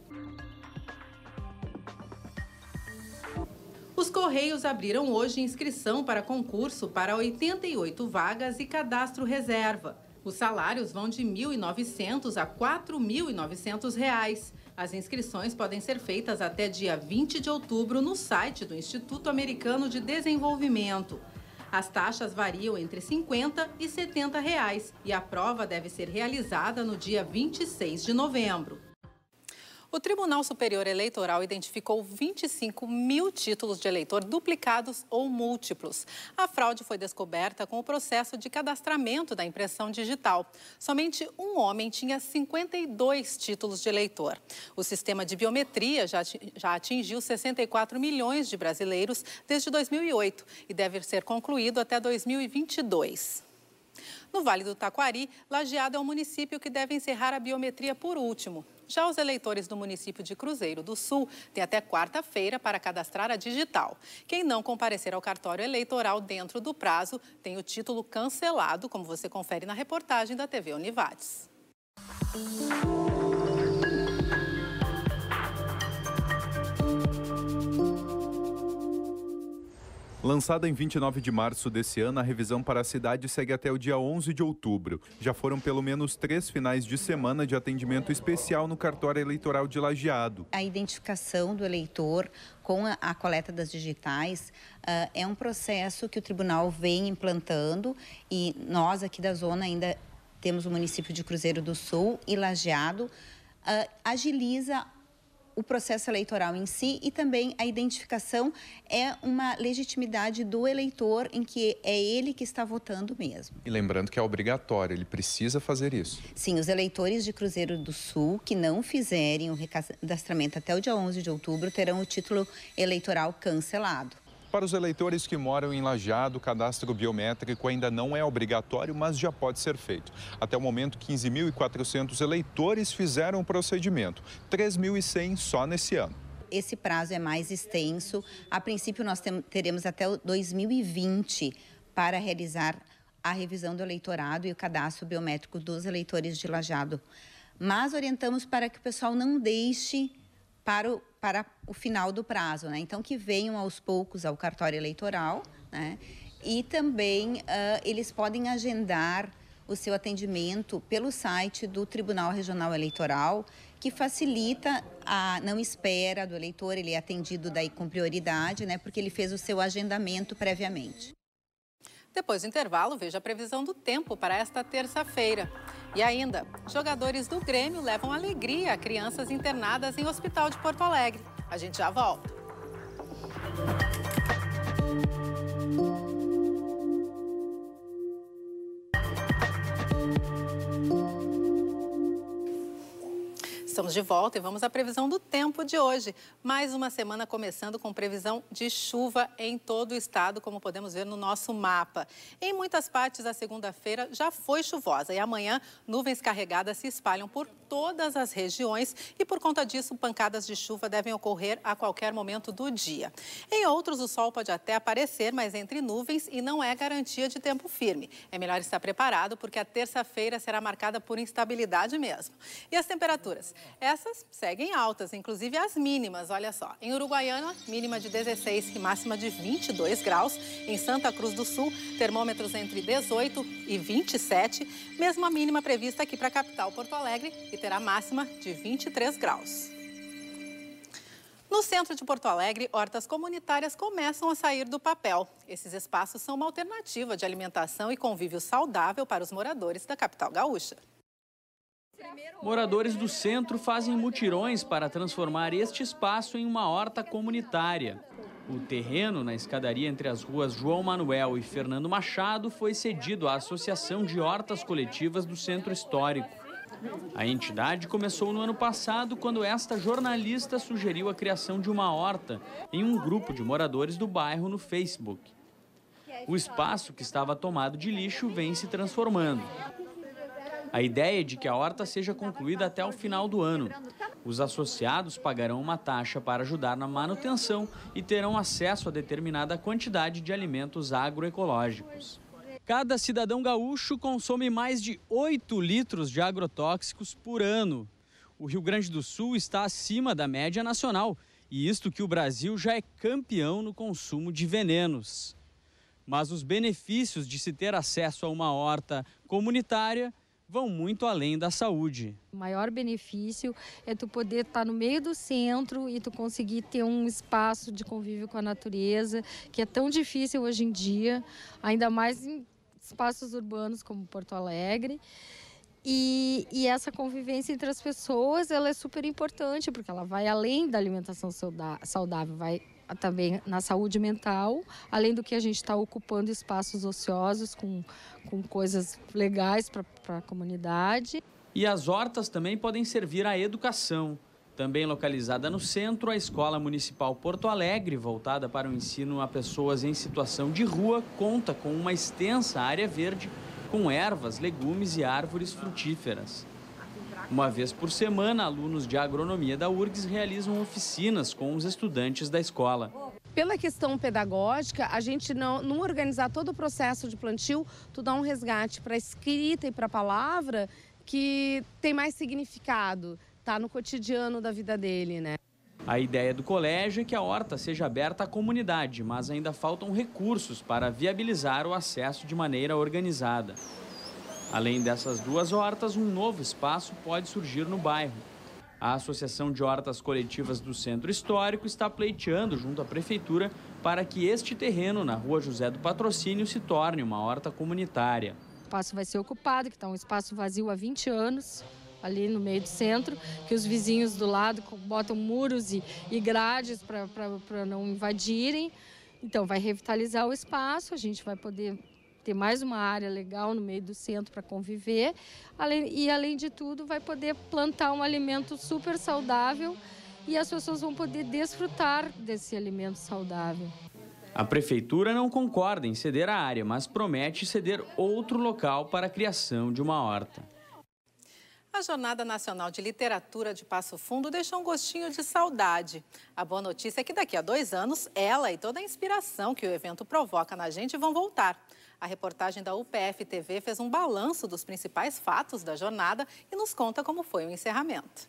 Os Correios abriram hoje inscrição para concurso para oitenta e oito vagas e cadastro reserva. Os salários vão de mil e novecentos a quatro mil e novecentos reais. As inscrições podem ser feitas até dia vinte de outubro no site do Instituto Americano de Desenvolvimento. As taxas variam entre cinquenta e setenta reais e a prova deve ser realizada no dia vinte e seis de novembro. O Tribunal Superior Eleitoral identificou vinte e cinco mil títulos de eleitor duplicados ou múltiplos. A fraude foi descoberta com o processo de cadastramento da impressão digital. Somente um homem tinha cinquenta e dois títulos de eleitor. O sistema de biometria já, já atingiu sessenta e quatro milhões de brasileiros desde dois mil e oito e deve ser concluído até dois mil e vinte e dois. No Vale do Taquari, Lajeado é o município que deve encerrar a biometria por último. Já os eleitores do município de Cruzeiro do Sul têm até quarta-feira para cadastrar a digital. Quem não comparecer ao cartório eleitoral dentro do prazo tem o título cancelado, como você confere na reportagem da T V Univates. Lançada em vinte e nove de março desse ano, a revisão para a cidade segue até o dia onze de outubro. Já foram pelo menos três finais de semana de atendimento especial no cartório eleitoral de Lajeado. A identificação do eleitor com a, a coleta das digitais uh, é um processo que o tribunal vem implantando e nós aqui da zona ainda temos o município de Cruzeiro do Sul e Lajeado, uh, agiliza o processo eleitoral em si e também a identificação é uma legitimidade do eleitor em que é ele que está votando mesmo. E lembrando que é obrigatório, ele precisa fazer isso. Sim, os eleitores de Cruzeiro do Sul que não fizerem o recadastramento até o dia onze de outubro terão o título eleitoral cancelado. Para os eleitores que moram em Lajeado, o cadastro biométrico ainda não é obrigatório, mas já pode ser feito. Até o momento, quinze mil e quatrocentos eleitores fizeram o procedimento, três mil e cem só nesse ano. Esse prazo é mais extenso. A princípio, nós teremos até dois mil e vinte para realizar a revisão do eleitorado e o cadastro biométrico dos eleitores de Lajeado. Mas orientamos para que o pessoal não deixe para o, para o final do prazo, né? Então, que venham aos poucos ao cartório eleitoral, né? E também uh, eles podem agendar o seu atendimento pelo site do Tribunal Regional Eleitoral, que facilita a não espera do eleitor, ele é atendido daí com prioridade, né? Porque ele fez o seu agendamento previamente. Depois do intervalo, veja a previsão do tempo para esta terça-feira. E ainda, jogadores do Grêmio levam alegria a crianças internadas em Hospital de Porto Alegre. A gente já volta. Estamos de volta e vamos à previsão do tempo de hoje. Mais uma semana começando com previsão de chuva em todo o estado, como podemos ver no nosso mapa. Em muitas partes, a segunda-feira já foi chuvosa e amanhã nuvens carregadas se espalham por todas as regiões e, por conta disso, pancadas de chuva devem ocorrer a qualquer momento do dia. Em outros, o sol pode até aparecer, mas entre nuvens e não é garantia de tempo firme. É melhor estar preparado porque a terça-feira será marcada por instabilidade mesmo. E as temperaturas? Essas seguem altas, inclusive as mínimas, olha só. Em Uruguaiana, mínima de dezesseis e máxima de vinte e dois graus. Em Santa Cruz do Sul, termômetros entre dezoito e vinte e sete. Mesmo a mínima prevista aqui para a capital, Porto Alegre, que terá máxima de vinte e três graus. No centro de Porto Alegre, hortas comunitárias começam a sair do papel. Esses espaços são uma alternativa de alimentação e convívio saudável para os moradores da capital gaúcha. Moradores do centro fazem mutirões para transformar este espaço em uma horta comunitária. O terreno, na escadaria entre as ruas João Manuel e Fernando Machado, foi cedido à Associação de Hortas Coletivas do Centro Histórico. A entidade começou no ano passado, quando esta jornalista sugeriu a criação de uma horta em um grupo de moradores do bairro no Facebook. O espaço, que estava tomado de lixo, vem se transformando. A ideia é de que a horta seja concluída até o final do ano. Os associados pagarão uma taxa para ajudar na manutenção e terão acesso a determinada quantidade de alimentos agroecológicos. Cada cidadão gaúcho consome mais de oito litros de agrotóxicos por ano. O Rio Grande do Sul está acima da média nacional, e isto que o Brasil já é campeão no consumo de venenos. Mas os benefícios de se ter acesso a uma horta comunitária vão muito além da saúde. O maior benefício é tu poder estar no meio do centro e tu conseguir ter um espaço de convívio com a natureza, que é tão difícil hoje em dia, ainda mais em espaços urbanos como Porto Alegre. E, e essa convivência entre as pessoas, ela é super importante, porque ela vai além da alimentação saudável, vai também na saúde mental, além do que a gente está ocupando espaços ociosos com, com coisas legais para a comunidade. E as hortas também podem servir à educação. Também localizada no centro, a Escola Municipal Porto Alegre, voltada para o ensino a pessoas em situação de rua, conta com uma extensa área verde, com ervas, legumes e árvores frutíferas. Uma vez por semana, alunos de agronomia da U R G S realizam oficinas com os estudantes da escola. Pela questão pedagógica, a gente não, não organizar todo o processo de plantio, tu dá um resgate para a escrita e para a palavra que tem mais significado, tá no cotidiano da vida dele, né? A ideia do colégio é que a horta seja aberta à comunidade, mas ainda faltam recursos para viabilizar o acesso de maneira organizada. Além dessas duas hortas, um novo espaço pode surgir no bairro. A Associação de Hortas Coletivas do Centro Histórico está pleiteando junto à Prefeitura para que este terreno na Rua José do Patrocínio se torne uma horta comunitária. O espaço vai ser ocupado, que está um espaço vazio há vinte anos. Ali no meio do centro, que os vizinhos do lado botam muros e, e grades para não invadirem. Então, vai revitalizar o espaço, a gente vai poder ter mais uma área legal no meio do centro para conviver. Além, e, além de tudo, vai poder plantar um alimento super saudável e as pessoas vão poder desfrutar desse alimento saudável. A Prefeitura não concorda em ceder a área, mas promete ceder outro local para a criação de uma horta. A Jornada Nacional de Literatura de Passo Fundo deixou um gostinho de saudade. A boa notícia é que daqui a dois anos, ela e toda a inspiração que o evento provoca na gente vão voltar. A reportagem da U P F T V fez um balanço dos principais fatos da jornada e nos conta como foi o encerramento.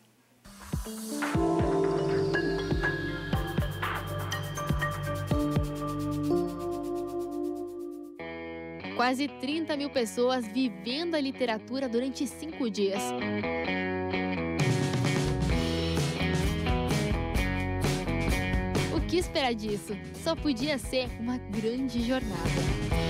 Quase trinta mil pessoas vivendo a literatura durante cinco dias. O que esperar disso? Só podia ser uma grande jornada.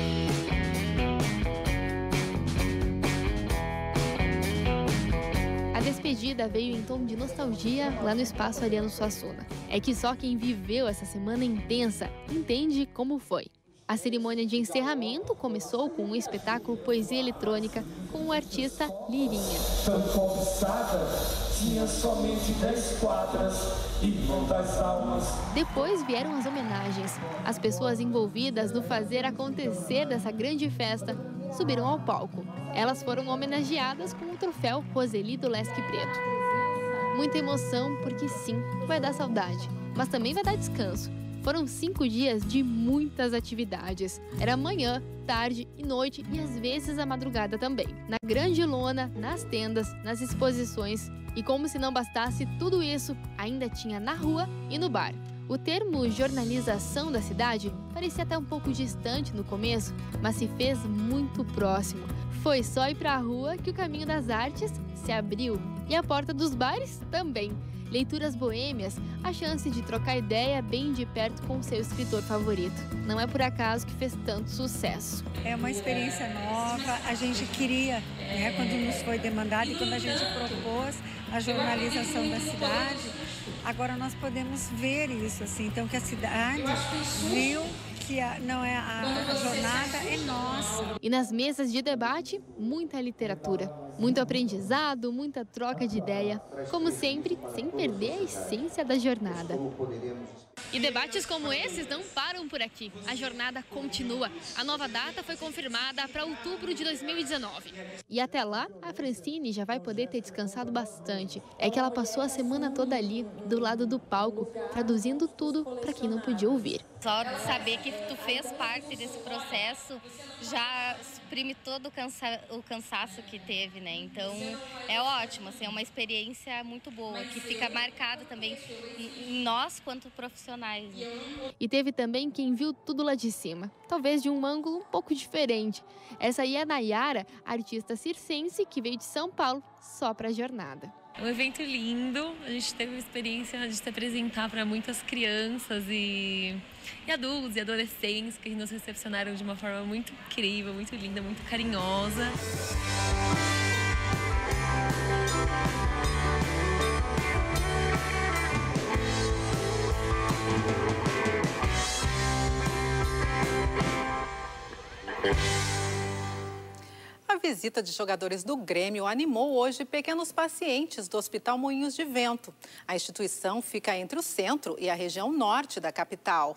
A despedida veio em tom de nostalgia lá no Espaço Ariano Suassuna. É que só quem viveu essa semana intensa entende como foi. A cerimônia de encerramento começou com um espetáculo Poesia Eletrônica com o artista Lirinha. Tão conquistada, tinha somente dez quadras, irmão das almas. Depois vieram as homenagens. As pessoas envolvidas no fazer acontecer dessa grande festa subiram ao palco. Elas foram homenageadas com o troféu Roseli do Lesque Preto. Muita emoção, porque sim, vai dar saudade, mas também vai dar descanso. Foram cinco dias de muitas atividades. Era manhã, tarde e noite e às vezes a madrugada também. Na grande lona, nas tendas, nas exposições. E como se não bastasse tudo isso, ainda tinha na rua e no bar. O termo jornalização da cidade parecia até um pouco distante no começo, mas se fez muito próximo. Foi só ir para a rua que o caminho das artes se abriu. E a porta dos bares também. Leituras boêmias, a chance de trocar ideia bem de perto com o seu escritor favorito. Não é por acaso que fez tanto sucesso. É uma experiência nova, a gente queria, né, quando nos foi demandado e quando a gente propôs a jornalização da cidade, agora nós podemos ver isso, assim, então que a cidade viu que a, não é a, a jornada é nossa. E nas mesas de debate, muita literatura, muito aprendizado, muita troca de ideia, como sempre, sem perder a essência da jornada. E debates como esses não param por aqui. A jornada continua. A nova data foi confirmada para outubro de dois mil e dezenove. E até lá, a Francine já vai poder ter descansado bastante. É que ela passou a semana toda ali, do lado do palco, traduzindo tudo para quem não podia ouvir. Só de saber que tu fez parte desse processo já suprime todo o, cansa o cansaço que teve, né? Então é ótimo, assim, é uma experiência muito boa, que fica marcada também em nós quanto profissionais. Né? E teve também quem viu tudo lá de cima, talvez de um ângulo um pouco diferente. Essa aí é a Nayara, artista circense que veio de São Paulo só para a jornada. É um evento lindo, a gente teve a experiência de se apresentar para muitas crianças e, e adultos e adolescentes que nos recepcionaram de uma forma muito incrível, muito linda, muito carinhosa. A visita de jogadores do Grêmio animou hoje pequenos pacientes do Hospital Moinhos de Vento. A instituição fica entre o centro e a região norte da capital.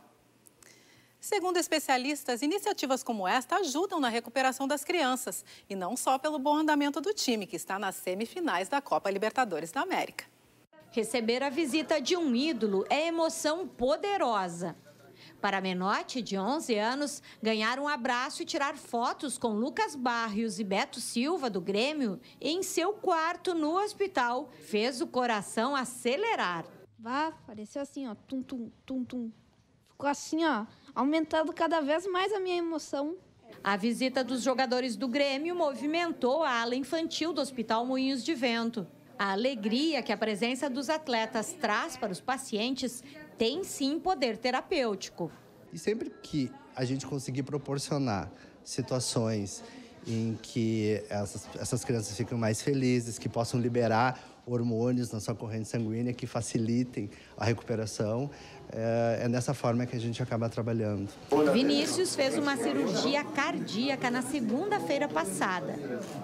Segundo especialistas, iniciativas como esta ajudam na recuperação das crianças. E não só pelo bom andamento do time, que está nas semifinais da Copa Libertadores da América. Receber a visita de um ídolo é emoção poderosa. Para Menotti, de onze anos, ganhar um abraço e tirar fotos com Lucas Barrios e Beto Silva, do Grêmio, em seu quarto no hospital, fez o coração acelerar. Vá, pareceu assim, ó, tum, tum, tum, tum. Ficou assim, ó, aumentando cada vez mais a minha emoção. A visita dos jogadores do Grêmio movimentou a ala infantil do Hospital Moinhos de Vento. A alegria que a presença dos atletas traz para os pacientes tem sim poder terapêutico. E sempre que a gente conseguir proporcionar situações em que essas, essas crianças ficam mais felizes, que possam liberar hormônios na sua corrente sanguínea que facilitem a recuperação, é, é dessa forma que a gente acaba trabalhando. Vinícius fez uma cirurgia cardíaca na segunda-feira passada.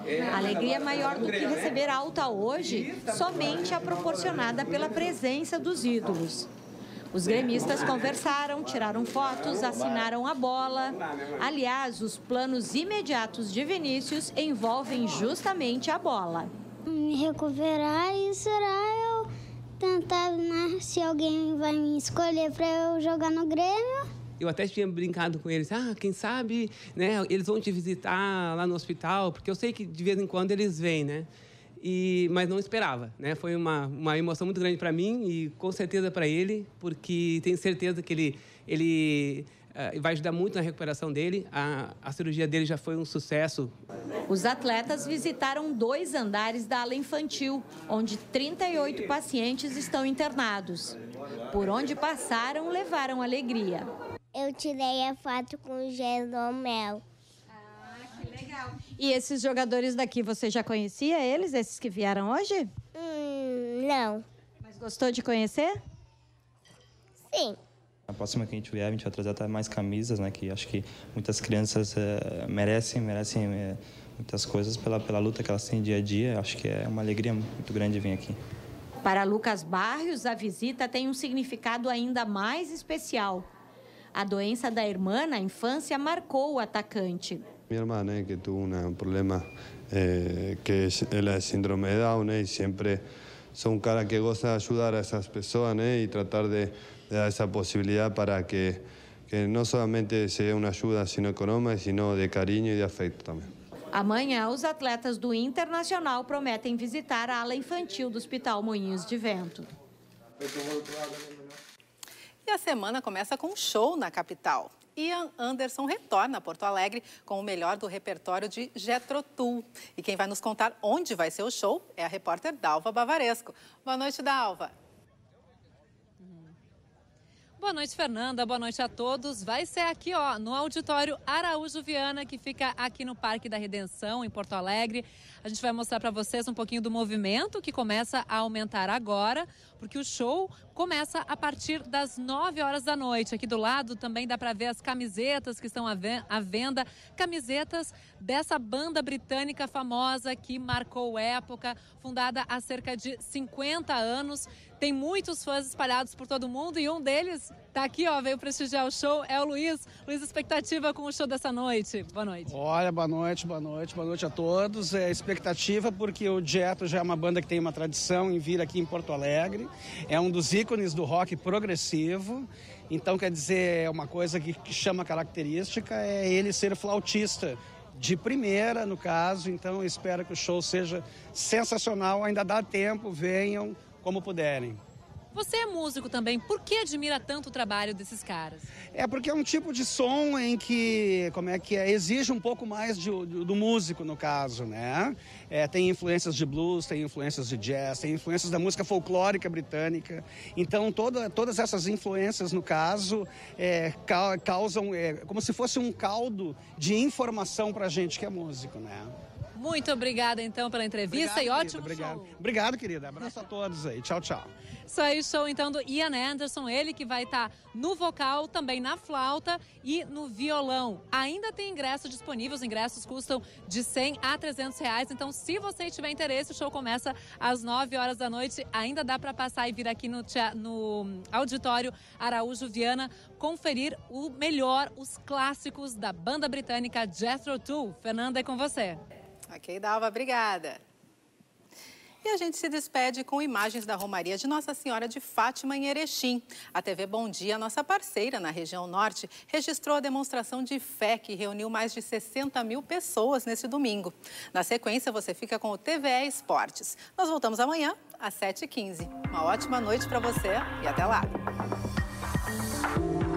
A alegria maior do que receber alta hoje somente é proporcionada pela presença dos ídolos. Os gremistas conversaram, tiraram fotos, assinaram a bola. Aliás, os planos imediatos de Vinícius envolvem justamente a bola. Me recuperar e será eu tentar, né, se alguém vai me escolher para eu jogar no Grêmio. Eu até tinha brincado com eles, ah, quem sabe, né, eles vão te visitar lá no hospital, porque eu sei que de vez em quando eles vêm, né? E, mas não esperava, né? Foi uma, uma emoção muito grande para mim e com certeza para ele, porque tenho certeza que ele, ele uh, vai ajudar muito na recuperação dele. A, a cirurgia dele já foi um sucesso. Os atletas visitaram dois andares da ala infantil, onde trinta e oito pacientes estão internados. Por onde passaram, levaram alegria. Eu tirei a foto com o Jeromel. Legal. E esses jogadores daqui, você já conhecia eles, esses que vieram hoje? Hum, não. Mas gostou de conhecer? Sim. Na próxima que a gente vier, a gente vai trazer até mais camisas, né? Que acho que muitas crianças é, merecem, merecem é, muitas coisas pela, pela luta que elas têm dia a dia. Acho que é uma alegria muito grande vir aqui. Para Lucas Barrios, a visita tem um significado ainda mais especial. A doença da irmã na infância marcou o atacante. Mi hermana, que tuvo un problema eh, que es el síndrome de Down, eh, y siempre son un cara que goza de ayudar a esas personas, eh, y tratar de, de dar esa posibilidad para que, que no solamente sea una ayuda sino económica, sino de cariño y de afecto también. Amanhã, os atletas do Internacional prometem visitar a ala infantil do Hospital Moinhos de Vento. E a semana começa com um show na capital. Ian Anderson retorna a Porto Alegre com o melhor do repertório de Jethro Tull. E quem vai nos contar onde vai ser o show é a repórter Dalva Bavaresco. Boa noite, Dalva. Boa noite, Fernanda. Boa noite a todos. Vai ser aqui, ó, no Auditório Araújo Viana, que fica aqui no Parque da Redenção, em Porto Alegre. A gente vai mostrar para vocês um pouquinho do movimento que começa a aumentar agora. porque o show começa a partir das nove horas da noite. Aqui do lado também dá para ver as camisetas que estão à venda, camisetas dessa banda britânica famosa que marcou época, fundada há cerca de cinquenta anos. Tem muitos fãs espalhados por todo mundo e um deles tá aqui, ó, veio prestigiar o show, é o Luiz. Luiz, expectativa com o show dessa noite. Boa noite. Olha, boa noite, boa noite, boa noite a todos. É expectativa porque o Jethro já é uma banda que tem uma tradição em vir aqui em Porto Alegre. É um dos ícones do rock progressivo. Então, quer dizer, é uma coisa que, que chama característica, é ele ser flautista. De primeira, no caso, então eu espero que o show seja sensacional. Ainda dá tempo, venham como puderem. Você é músico também, por que admira tanto o trabalho desses caras? É porque é um tipo de som em que, como é que é, exige um pouco mais de, do, do músico, no caso, né? É, tem influências de blues, tem influências de jazz, tem influências da música folclórica britânica. Então, toda, todas essas influências, no caso, é, causam, é, como se fosse um caldo de informação pra gente que é músico, né? Muito obrigada, então, pela entrevista. Obrigado, e ótimo querida, obrigado. show. Obrigado, querida. Abraço a todos aí. Tchau, tchau. Isso aí, show então do Ian Anderson, ele que vai estar no vocal, também na flauta e no violão. Ainda tem ingressos disponíveis, os ingressos custam de cem a trezentos reais, então se você tiver interesse, o show começa às nove horas da noite, ainda dá para passar e vir aqui no, no Auditório Araújo Viana, conferir o melhor, os clássicos da banda britânica Jethro Tull. Fernanda, é com você. Ok, Dalva, obrigada. E a gente se despede com imagens da Romaria de Nossa Senhora de Fátima em Erechim. A T V Bom Dia, nossa parceira na região norte, registrou a demonstração de fé que reuniu mais de sessenta mil pessoas nesse domingo. Na sequência, você fica com o T V E Esportes. Nós voltamos amanhã, às sete e quinze. Uma ótima noite para você e até lá.